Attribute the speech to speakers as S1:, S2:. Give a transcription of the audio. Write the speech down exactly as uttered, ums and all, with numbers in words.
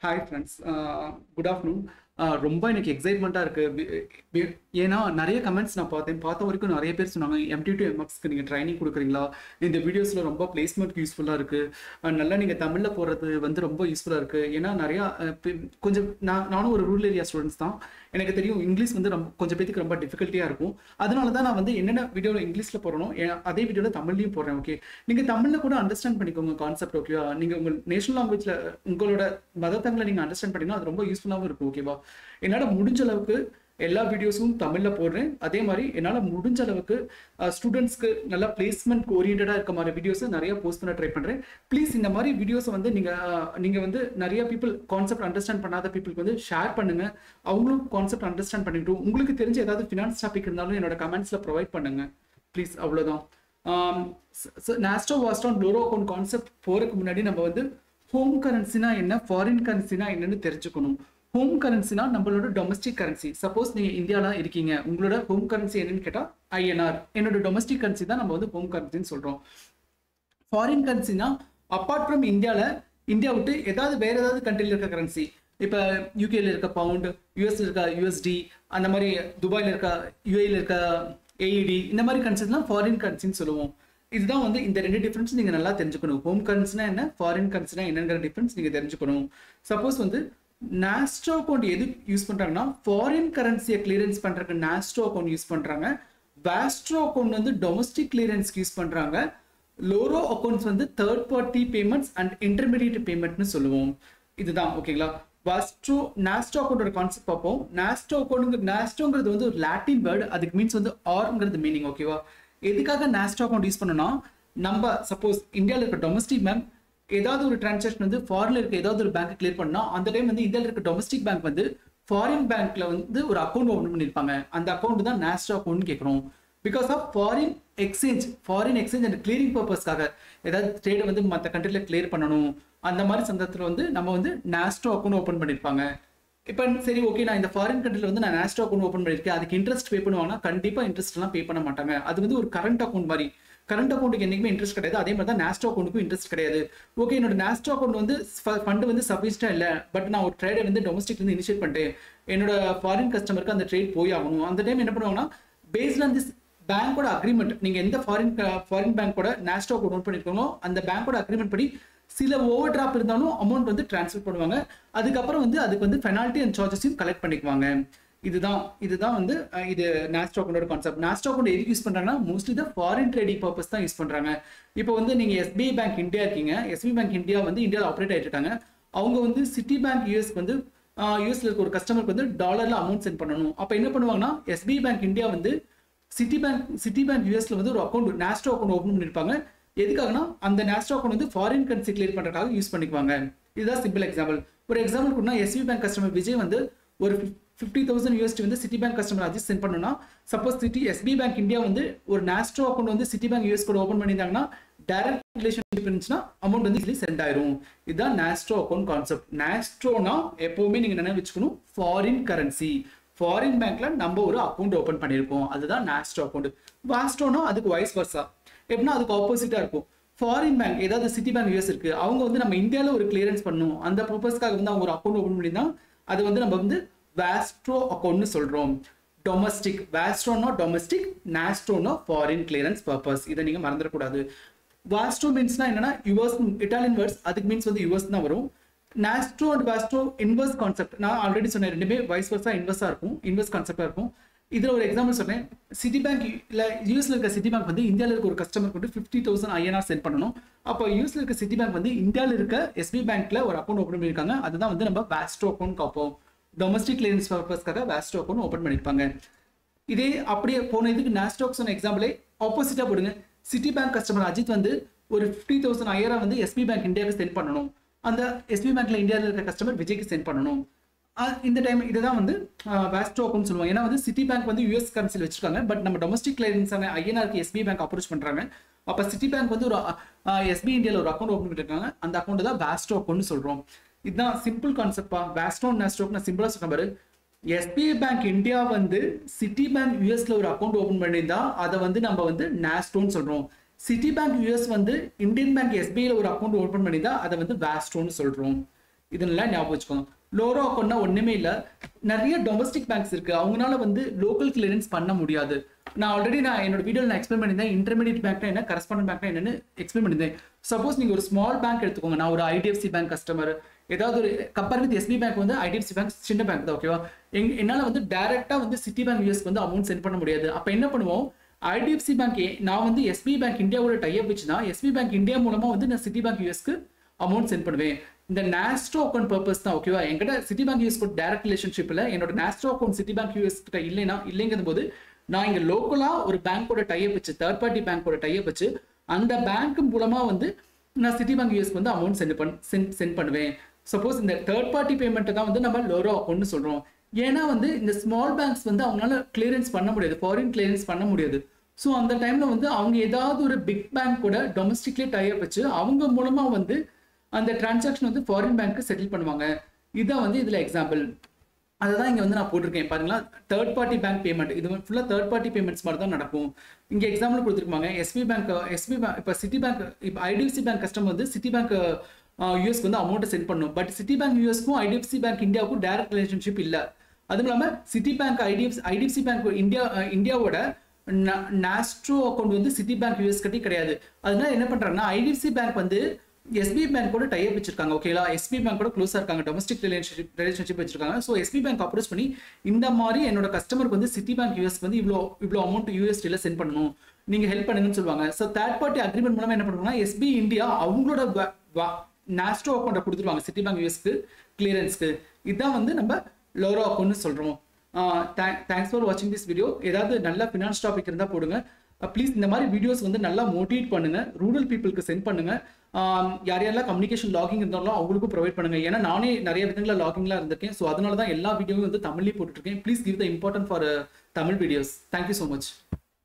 S1: Hi friends, uh, good afternoon. Uh, ரொம்ப எனக்கு எக்ஸைட்மெண்ட்டாக இருக்குது. ஏன்னா நிறைய கமெண்ட்ஸ் நான் பார்த்தேன். பார்த்த வரைக்கும் நிறைய பேர் சொன்னாங்க எம்டி டு எம்எக்ஸ்க்கு நீங்கள் ட்ரைனிங் கொடுக்குறீங்களா, இந்த வீடியோஸில் ரொம்ப பிளேஸ்மெண்ட்க்கு யூஸ்ஃபுல்லாக இருக்குது, நல்லா நீங்கள் தமிழில் போடுறது வந்து ரொம்ப யூஸ்ஃபுல்லாக இருக்குது. ஏன்னா நிறையா கொஞ்சம் நான் நானும் ஒரு ரூரல் ஏரியா ஸ்டூடெண்ட்ஸ் தான். எனக்கு தெரியும் இங்கிலீஷ் வந்து ரொம்ப கொஞ்சம் பேருக்கு ரொம்ப டிஃபிகல்ட்டியாக இருக்கும். அதனால தான் நான் வந்து என்னென்ன வீடியோவில் இங்கிலீஷில் போடணும் அதே வீடியோவில் தமிழ்லையும் போடுறேன். ஓகே, நீங்கள் தமிழில் கூட அண்டர்ஸ்டாண்ட் பண்ணிக்கோங்க கான்செப்ட். ஓகேவா, நீங்கள் உங்கள் நேஷனல் லாங்குவேஜில் உங்களோட மதர் டங்கில் நீங்கள் அண்டர்ஸ்டாண்ட் பண்ணிங்கன்னா அது ரொம்ப யூஸ்ஃபுல்லாகவும் இருக்கும். ஓகேவா, என்னால் முடிஞ்ச அளவுக்கு எல்லா வீடியோஸும் தமிழில் போடுறேன். அதே மாதிரி என்னால் முடிஞ்ச அளவுக்கு ஸ்டூடெண்ட்ஸ்க்கு நல்லா பிளேஸ்மெண்ட் ஓரியன்டாக இருக்க மாதிரி வீடியோஸை நிறைய போஸ்ட் பண்ண ட்ரை பண்ணுறேன். ப்ளீஸ் இந்த மாதிரி வீடியோஸை வந்து நீங்கள் நீங்கள் வந்து நிறைய பீப்புள் கான்செப்ட் அண்டர்ஸ்டாண்ட் பண்ணாத பீப்புளுக்கு வந்து ஷேர் பண்ணுங்கள். அவங்களும் கான்செப்ட் அண்டர்ஸ்டாண்ட் பண்ணிக்கிட்டு உங்களுக்கு தெரிஞ்ச ஏதாவது ஃபினான்ஸ் டாபிக் இருந்தாலும் என்னோட கமெண்ட்ஸில் ப்ரொவைட் பண்ணுங்கள் ப்ளீஸ். அவ்வளோதான். நாஸ்டோ வாஸ்டான் லோரோ அக்கௌண்ட் கான்செப்ட் போகிறதுக்கு முன்னாடி நம்ம வந்து ஹோம் கரன்சினா என்ன, ஃபாரின் கரன்சினா என்னன்னு தெரிஞ்சுக்கணும். ஹோம் கரன்சினா நம்மளோட டொமஸ்டிக் கரன்சி. சப்போஸ் நீங்கள் இந்தியாவில் இருக்கீங்க, உங்களோட ஹோம் கரன்சி என்னன்னு கேட்டால் ஐஎன்ஆர். என்னோட டொமஸ்டிக் கரன்சி தான் நம்ம வந்து ஹோம் கரன்சின்னு சொல்கிறோம். ஃபாரின் கரன்சினா அப்பார்ட் ஃப்ரம் இந்தியாவில் இந்தியா விட்டு ஏதாவது வேறு ஏதாவது கண்ட்ரியில் இருக்க கரன்சி. இப்போ யூகேல இருக்க பவுண்ட், யூஎஸ்ல இருக்க யூஎஸ்டி, அந்த மாதிரி துபாயில் இருக்க யூஏல இருக்க ஏஇடி, இந்த மாதிரி கரன்சிஸ்லாம் ஃபாரின் கரன்சின்னு சொல்லுவோம். இதுதான் வந்து இந்த ரெண்டு டிஃப்ரென்ஸ் நீங்கள் நல்லா தெரிஞ்சுக்கணும். ஹோம் கரன்சினா என்ன, ஃபாரின் கரன்சினா என்னங்கிற டிஃப்ரென்ஸ் நீங்கள் தெரிஞ்சுக்கணும். சப்போஸ் வந்து நாஸ்டோ அக்கௌண்ட் எது யூஸ் பண்ணுறாங்கன்னா ஃபாரின் கரன்சியை கிளியரன்ஸ் பண்ணுறதுக்கு நாஸ்டோ அக்கௌண்ட் யூஸ் பண்ணுறாங்க. வாஸ்ட்ரோ அக்கௌண்ட் வந்து டொமஸ்டிக் கிளியரன்ஸ்க்கு யூஸ் பண்ணுறாங்க. லோரோ அக்கௌண்ட்ஸ் வந்து third party payments and intermediate பேமெண்ட்னு சொல்லுவோம். இதுதான் ஓகேங்களா. வாஸ்ட்ரோ நாஸ்டோ அக்கௌண்டோட கான்செப்ட் பார்ப்போம். நாஸ்டோ அக்கௌண்ட் நாஸ்டோங்கிறது வந்து ஒரு லாட்டின் வேர்டு, அதுக்கு மீன்ஸ் வந்து ஆர்ங்கிறது மீனிங். ஓகேவா, எதுக்காக நாஸ்டோ அக்கௌண்ட் யூஸ் பண்ணோம்னா நம்ம சப்போஸ் இந்தியாவில் இருக்க டொமஸ்டிக் பேங்க் ஏதாவது ஒரு டிரான்சாக்ஷன் வந்து ஃபாரின்ல இருக்க ஏதாவது ஒரு பேங்க் கிளியர் பண்ணா அந்த டைம் வந்து இந்தியாவில் இருக்க டொமஸ்டிக் பேங்க் வந்து ஃபாரின் பேங்க்ல வந்து ஒரு அக்கௌண்ட் ஓப்பன் பண்ணியிருப்பாங்க. அந்த அக்கௌண்ட் தான் நாஸ்டோ அக்கௌண்ட் கேட்குறோம். Because of foreign exchange foreign exchange and clearing பர்பஸ்க்காக ஏதாவது ட்ரேடை வந்து மற்ற கண்ட்ரியில் கிளியர் பண்ணணும். அந்த மாதிரி சந்தர்ப்பத்தில் வந்து நம்ம வந்து நாஸ்டோ அக்கௌண்ட் ஓப்பன் பண்ணியிருப்பாங்க. இப்போ சரி ஓகே, நான் இந்த ஃபாரின் கண்ட்ரியில் வந்து நான் நாஸ்டோ அக்கௌண்ட் ஓப்பன் பண்ணியிருக்கேன், அதுக்கு இன்ட்ரெஸ்ட் பே பண்ணுவாங்கன்னா கண்டிப்பாக இன்ட்ரெஸ்ட்லாம் பே பண்ண மாட்டாங்க. அது வந்து ஒரு கரண்ட் அக்கௌண்ட் மாதிரி. கரண்ட் அக்கௌண்ட்டுக்கு என்றைக்குமே இன்ட்ரெஸ்ட் கிடையாது. அதே மாதிரி தான் நாஸ்டோ அக்கௌண்ட்டுக்கும் இன்ட்ரெஸ்ட் கிடையாது. ஓகே, என்னோட நாஸ்டோ அக்கௌண்ட் வந்து ஃபண்டு வந்து சஃபிஷியண்டாக இல்லை, பட் நான் ஒரு ட்ரேடை வந்து டொமஸ்டிக் வந்து இனிஷியேட் பண்ணிட்டேன், என்னோட ஃபாரின் கஸ்டமருக்கு அந்த ட்ரேட் போய் ஆகணும். அந்த டைம் என்ன பண்ணுவாங்கன்னா பேஸ்ட் ஆன் திஸ் பேங்கோட அக்ரிமெண்ட், நீங்கள் எந்த ஃபாரின் ஃபாரின் பேங்கோட நாஸ்டோ அக்கௌண்ட் ஓன் பண்ணியிருக்கோங்களோ அந்த பேங்கோட அக்ரிமெண்ட் படி சில ஓவர் டிராப் இருந்தாலும் அமௌண்ட் வந்து டிரான்ஸ்ஃபர் பண்ணுவாங்க. அதுக்கப்புறம் வந்து அதுக்கு வந்து பெனால்ட்டி அண்ட் சார்ஜஸையும் கலெக்ட் பண்ணிக்குவாங்க. இதுதான் இதுதான் வந்து இது நாஸ்டோ அக்கௌண்டோட கான்செப்ட். நாஸ்டோ அக்கௌண்ட் எதுக்கு யூஸ் பண்ணுறாங்கன்னா mostly the foreign trading purpose தான் யூஸ் பண்ணுறாங்க. இப்போ வந்து நீங்கள் எஸ்பிஐ பேங்க் இந்தியா இருக்கீங்க, எஸ்பிஐ பேங்க் இந்தியா வந்து இந்தியாவில் ஆப்ரேட் ஆகிட்டு இருக்காங்க. அவங்க வந்து சிட்டி பேங்க் யூஎஸ்க்கு வந்து யூஎஸ்ல இருக்க ஒரு கஸ்டமருக்கு வந்து டாலரில் அமௌண்ட் சென்ட் பண்ணணும். அப்போ என்ன பண்ணுவாங்கன்னா எஸ்பிஐ பேங்க் இந்தியா வந்து சிட்டி பேங்க் சிட்டி பேங்க் யூஎஸ்ல வந்து ஒரு அக்கௌண்ட் நாஸ்டோ அக்கௌண்ட் ஓப்பன் பண்ணியிருப்பாங்க. எதுக்காகனா அந்த நாஸ்டோ அக்கௌண்ட் வந்து ஃபாரின் கரன்சி கிளியர் பண்ணுறதுக்காக யூஸ் பண்ணிக்குவாங்க. இதுதான் சிம்பிள் எக்ஸாம்பிள். ஒரு எக்ஸாம்பிள் கொடுத்தா எஸ்பிஐ பேங்க் கஸ்டமர் விஜய் வந்து ஒரு ஃபிஃப்டி தௌசண்ட் யூஎஸ்டி வந்து Citi bank customer Ajith send பண்ணணும்னா, suppose Citi SBI bank India வந்து ஒரு நாஸ்டோ அக்கௌண்ட் வந்து சிட்டி பேங்க் யூஎஸ் கூட ஓப்பன் பண்ணியிருந்தாங்கன்னா டைரக்ட் ரிலேஷன்ஷிப் இருந்துச்சுன்னா அமௌண்ட் வந்து இதில் சென்ட் ஆயிரும். இதுதான் நாஸ்டோ அக்கௌண்ட் கான்செப்ட். நாஸ்டோனா எப்பவுமே நீங்கள் நினைவு வச்சுக்கணும், ஃபாரின் கரன்சி. ஃபாரின் பேங்க்ல நம்ம ஒரு அக்கௌண்ட் ஓப்பன் பண்ணியிருக்கோம், அதுதான் நாஸ்டோ அக்கௌண்ட். வாஸ்டோனா அதுக்கு வைஸ் வர்சா, எப்படின்னா அதுக்கு ஆப்போசிட்டா இருக்கும். ஃபாரின் பேங்க் ஏதாவது சிட்டி பேங்க் யூஎஸ் இருக்கு, அவங்க வந்து நம்ம இந்தியாவில் ஒரு கிளியரன்ஸ் பண்ணணும், அந்த பர்பஸ்க்காக வந்து அவங்க ஒரு அக்கௌண்ட் ஓப்பன் பண்ணியிருந்தா அது வந்து நம்ம வந்து வாஸ்ட்ரோ அக்கௌண்ட்னு சொல்றோம். டொமஸ்டிக் வாஸ்ட்ரோனா டொமஸ்டிக், நாஸ்டோனா ஃபாரின் கிளியரன்ஸ் பர்பஸ். இதை நீங்க மறந்துடக்கூடாது. வாஸ்ட்ரோ மீன்ஸ்னா என்னன்னா யுஎஸ் இட்டாலியன் வேர்ட்ஸ், அதுக்கு மீன்ஸ் வந்து யூஎஸ் தான் வரும். Nostro and vostro inverse concept. நான் ஆல்ரெடி சொன்னேன், ரெண்டுமே வைஸ் வர்ஸா இன்வெர்ஸா இருக்கும், இன்வெர்ஸ் கான்செப்டா இருக்கும். இதில் ஒரு எக்ஸாம்பிள் சொன்னேன். சிட்டி பேங்க் இல்லை யூஎஸ்ல இருக்க சிட்டி பேங்க் வந்து இந்தியாவில் இருக்க ஒரு கஸ்டமருக்கு வந்து ஃபிஃப்டி தௌசண்ட் ஐஎன்ஆர் சென்ட் பண்ணணும். அப்போ யூஎஸ்ல இருக்க சிட்டி பேங்க் வந்து இந்தியாவில் இருக்க எஸ்பிஐ பேங்க்ல ஒரு அக்கௌண்ட் ஓப்பன் பண்ணியிருக்காங்க. அதுதான் வந்து நம்ம வாஸ்ட்ரோ அக்கௌண்ட் பார்ப்போம். டொமஸ்டிக் கிளியரன்ஸ் பர்பஸ்க்காக வாஸ்ட்ரோ அக்கௌண்ட் ஓப்பன் பண்ணியிருப்பாங்க. இதே அப்படியே போன இதுக்கு நாஸ்டோ சொன்ன எக்ஸாம்பிளே ஆப்போசிட்டா போடுங்க. சிட்டி பேங்க் கஸ்டமர் அஜித் வந்து ஒரு ஃபிஃப்டி தௌசண்ட் ஐயாயிரம் வந்து எஸ்பிஐ பேங்க் இந்தியாவுக்கு சென்ட் பண்ணணும். அந்த எஸ்பிஐ பேங்க்ல இந்தியாவில் இருக்க கஸ்டமர் விஜய்க்கு சென்ட் பண்ணணும். இந்த டைம் இதுதான் வந்து வாஸ்ட்ரோ அக்கௌண்ட் சொல்லுவாங்க. ஏன்னா வந்து சிட்டி பேங்க் வந்து யூஎஸ் கரன்சியில் வச்சிருக்காங்க, பட் நம்ம டொமஸ்டிக் கிளியரன்ஸான ஐஎன்ஆருக்கு எஸ்பிஐ பேங்க் அப்ரோச் பண்றாங்க. அப்போ சிட்டி பேங்க் வந்து ஒரு எஸ்பிஐ இந்தியாவில் ஒரு அக்கௌண்ட் ஓப்பன் பண்ணிருக்காங்க, அந்த அக்கௌண்ட் தான் வாஸ்ட்ரோ அக்கௌண்ட் சொல்றோம். இதுதான் சிம்பிள் கான்செப்டா. வாஸ்ட்ரோ நாஸ்டோ நான் சிம்பிளா சொல்ற மாதிரி எஸ்பிஐ பேங்க் இந்தியா வந்து சிட்டி பேங்க் யூஎஸ்ல ஒரு அக்கௌண்ட் ஓப்பன் பண்ணியிருந்தா அதை வந்து நம்ம வந்து நாஸ்டோன்னு சொல்றோம். சிட்டி பேங்க் யூஎஸ் வந்து இந்தியன் பேங்க் எஸ்பிஐல ஒரு அக்கௌண்ட் ஓப்பன் பண்ணியிருந்தா அதை வந்து வாஸ்ட்ரோன்னு சொல்றோம். இதெல்லாம் ஞாபகம் வச்சுக்கோங்க. லோரோ அக்கௌண்ட்னா ஒண்ணுமே இல்லை, நிறைய டொமஸ்டிக் பேங்க்ஸ் இருக்கு, அவங்களால வந்து லோக்கல் கிளியரன்ஸ் பண்ண முடியாது. நான் ஆல்ரெடி நான் என்னோட வீடியோவில் நான் எக்ஸ்பிளைன் பண்ணியிருந்தேன் இன்டர்மீடியட் பேங்க்னா என்ன, கரஸ்பாண்டன்ட் பேங்க்னா என்னன்னு எக்ஸ்பிளைன் பண்ணியிருந்தேன். சப்போஸ் நீங்கள் ஒரு ஸ்மால் பேங்க் எடுத்துக்கோங்க, நான் ஒரு ஐடிஎஃப்சி பேங்க் கஸ்டமர், ஏதாவது ஒரு கம்பேர் வித் எஸ்பி பேங்க் வந்து ஐடிஎஃப்சி பேங்க் சின்ன பேங்க் தான், ஓகேவா. எங் என்னால் வந்து டேரெக்டாக வந்து சிட்டி பேங்க் யூஎஸ்க்கு வந்து அமௌண்ட் சென்ட் பண்ண முடியாது. அப்போ என்ன பண்ணுவோம், ஐடிஎஃப்சி பேங்க் நான் வந்து எஸ்பி பேங்க் இந்தியாவோட டைப் வச்சுன்னா எஸ்பி பேங்க் இந்தியா மூலமாக வந்து நான் சிட்டி பேங்க் யூஎஸ்க்கு அமௌண்ட் சென்ட் பண்ணுவேன். இந்த நாஸ்ட்ரோ அக்கௌண்ட் பர்பஸ் தான், ஓகேவா. என்கிட்ட சிட்டி பேங்க் யூஎஸ் கூட டேரக்ட் ரிலேஷன்ஷிப் இல்லை, என்னோட nostro account Citi bank US கிட்ட இல்லைன்னா இல்லைங்கும் போது நான் இங்கே லோக்கலாக ஒரு பேங்கோட டைப் வச்சு, தேர்ட் பார்ட்டி பேங்கோட டைப் வச்சு அந்த பேங்க் மூலமாக வந்து நான் சிட்டி பேங்க் யூஎஸ்க்கு வந்து அமௌண்ட் சென்ட் பண்ண சென்ட் சென்ட் பண்ணுவேன். சப்போஸ் இந்த தேர்ட் பார்ட்டி பேமெண்ட்டை தான் வந்து நம்ம லோரோ அக்கௌண்ட்னு சொல்கிறோம். ஏன்னா வந்து இந்த ஸ்மால் பேங்க்ஸ் வந்து அவங்களால கிளியரன்ஸ் பண்ண முடியாது, ஃபாரின் கிளியரன்ஸ் பண்ண முடியாது. ஸோ அந்த டைமில் வந்து அவங்க ஏதாவது ஒரு பிக் பேங்க் கூட டொமஸ்டிக்லேயே டைப் வச்சு அவங்க மூலமாக வந்து அந்த டிரான்சாக்ஷன் வந்து ஃபாரின் பேங்க்கு செட்டில் பண்ணுவாங்க. இதுதான் வந்து இதில் எக்ஸாம்பிள். அதுதான் இங்கே வந்து நான் போட்டிருக்கேன் பாருங்களா, தேர்ட் பார்ட்டி பேங்க் பேமெண்ட். இது ஃபுல்லாக தேர்ட் பார்ட்டி பேமெண்ட்ஸ் மாதிரி தான் நடக்கும். இங்கே எக்ஸாம்பிள் கொடுத்துருப்பாங்க, எஸ்பி பேங்க் எஸ்பி பேங்க் இப்போ சிட்டி பேங்க் இப்போ ஐடிஎஃப்சி பேங்க் கஸ்டமர் வந்து சிட்டி பேங்க் யூஎஸ்க்கு வந்து அமௌண்ட்டை சென்ட் பண்ணும். பட் சிட்டி பேங்க் யூஎஸ்க்கும் ஐடிஎஃப்சி பேங்க் இந்தியாவுக்கும் டேரக்ட் ரிலேஷன்ஷிப் இல்லை. அதுவும் இல்லாமல் Citi bank IDFC IDFC bank India இந்தியாவோட நாஸ்ட்ரோ அக்கௌண்ட் வந்து சிட்டி பேங்க் யூஎஸ் கட்டி கிடையாது. அதனால என்ன பண்ணுறாங்கன்னா ஐடிஎஃப்சி பேங்க் வந்து எஸ்பி பேங்க் கூட டைப் வச்சிருக்காங்க, ஓகேங்களா. எஸ்பி பேங்க் கூட க்ளோஸாக இருக்காங்க, டொமஸ்டிக் ரிலேஷன்ஷிப் ரிலேஷன்ஷிப் வச்சிருக்காங்க. ஸோ எஸ்பி பேங்க் அப்ரோச் பண்ணி இந்த மாதிரி என்னோட கஸ்டமருக்கு வந்து சிட்டி பேங்க் யூஎஸ் வந்து இவ்வளோ இவ்வளோ அமௌண்ட் யூஎஸ்டியில் சென்ட் பண்ணணும், நீங்கள் ஹெல்ப் பண்ணுங்கன்னு சொல்லுவாங்க. ஸோ தேர்ட் பார்ட்டி அக்ரிமெண்ட் மூலமாக என்ன பண்ணுவாங்கன்னா எஸ்பி இந்தியா அவங்களோட நாஸ்ட்ரோ அக்கௌண்ட்டை கொடுத்துருவாங்க சிட்டி பேங்க் யூஎஸ்க்கு கிளியரன்ஸ்க்கு. இதுதான் வந்து நம்ம லோரோ அக்கௌண்ட்னு சொல்கிறோம். தேங்க்ஸ் ஃபார் வாட்சிங் திஸ் வீடியோ. ஏதாவது நல்ல ஃபினான்ஸ் டாபிக் இருந்தால் போடுங்க ப்ளீஸ். இந்த மாதிரி வீடியோஸ் வந்து நல்லா மோட்டிவேட் பண்ணுங்க, ரூரல் பீப்புளுக்கு சென்ட் பண்ணுங்க. யார் யாரெல்லாம் கம்யூனிகேஷன் லாகிங் இருந்தாலும் அவங்களுக்கும் ப்ரொவைட் பண்ணுங்க. ஏன்னா நானே நிறைய விதங்களில் லாகிங்லாம் இருந்திருக்கேன். ஸோ அதனால தான் எல்லா வீடியோவும் வந்து தமிழ்லேயே போட்டுருக்கேன். Please give the important for Tamil videos. Thank you so much.